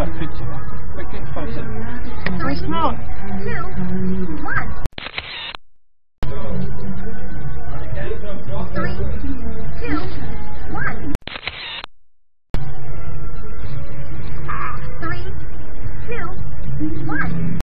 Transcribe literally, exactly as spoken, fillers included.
that picture. Quick, get closer. Let's count. Two, one. Three, two, one. Three, two, one.